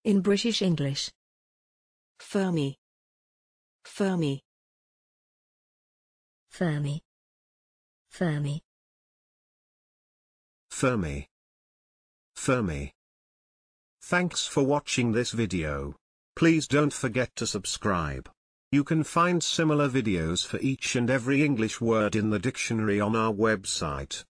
In British English. Fermi. Fermi. Fermi. Fermi. Fermi. Fermi. Thanks for watching this video. Please don't forget to subscribe. You can find similar videos for each and every English word in the dictionary on our website.